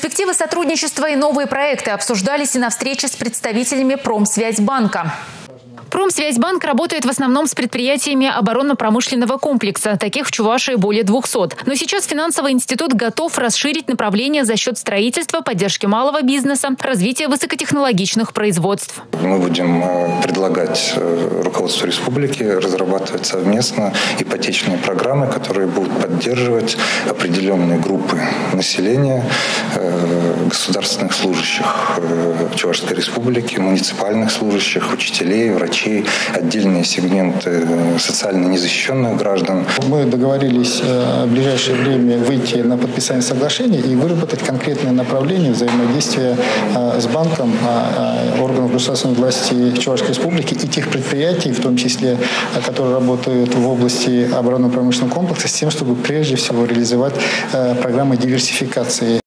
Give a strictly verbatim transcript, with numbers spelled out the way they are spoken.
Перспективы сотрудничества и новые проекты обсуждались и на встрече с представителями Промсвязьбанка. Промсвязьбанк работает в основном с предприятиями оборонно-промышленного комплекса. Таких в Чувашии более двухсот. Но сейчас финансовый институт готов расширить направление за счет строительства, поддержки малого бизнеса, развития высокотехнологичных производств. Мы будем предлагать руководству республики разрабатывать совместно ипотечные программы, которые будут поддерживать определенные группы населения, государственных служащих Чувашской республики, муниципальных служащих, учителей, врачей, отдельные сегменты социально незащищенных граждан. Мы договорились в ближайшее время выйти на подписание соглашений и выработать конкретное направление взаимодействия с банком, органов государственной власти Чувашской республики и тех предприятий, в том числе, которые работают в области оборонно-промышленного комплекса, с тем, чтобы прежде всего реализовать программы диверсификации.